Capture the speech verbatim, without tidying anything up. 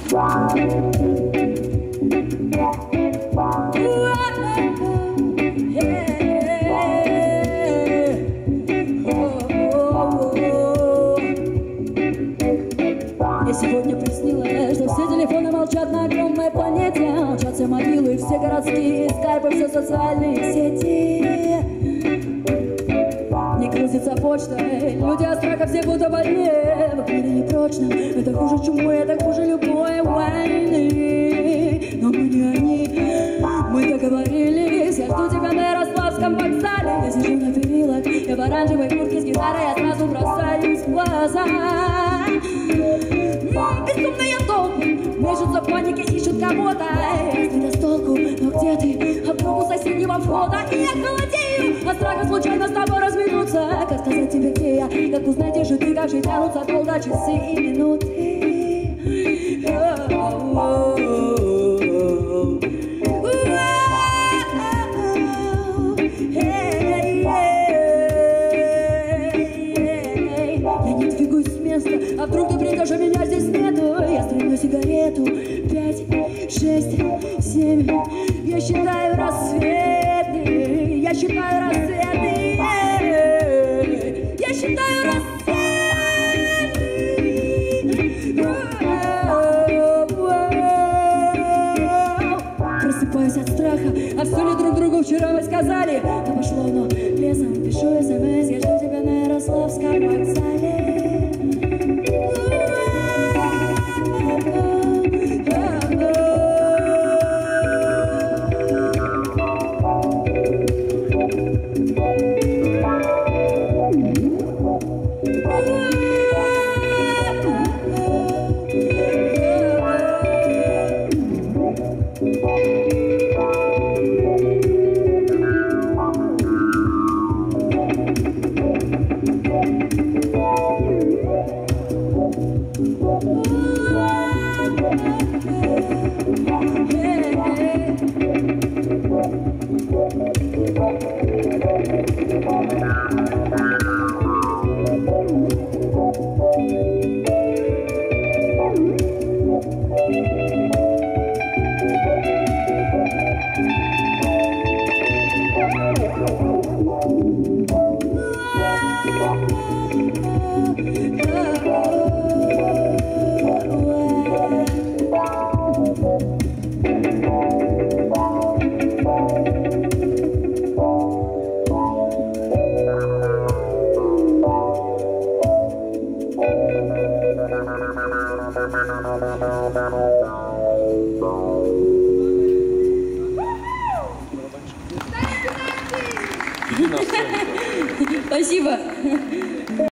Сегодня приснилось, что все телефоны молчат на огромной планете. Молчат все мобилы, все городские скайпы, все социальные сети. Не грузится почта, люди от страха все будто больные. В мире непрочном, это хуже чумы, это хуже любой войны. Но мы не они, мы договорились. Я жду тебя на Ярославском вокзале. Я сижу на перилах, я в оранжевой куртке с гитарой, я сразу бросаюсь в глаза. Безумные толпы мечутся в панике, ищут кого-то. Разбито с толку, но где ты? А вдруг у соседнего входа? И я холодею от страха случайно с тобой разминуться. Как сказать тебе, где я? Как узнать, где же ты? Как же тянутся долго часы и минуты? Я не двигаюсь с места, а вдруг ты придешь, а меня здесь нету. Я стрелю сигарету. Пять, шесть, семь. Я считаю рассветы. Я считаю рассветы. Я считаю рассветы. Просыпаюсь от страха. А все ли друг другу вчера мы сказали? Да пошло, но лесом пишу смс. Я жду тебя на Ярославском вокзале. Иди на сцену. Спасибо.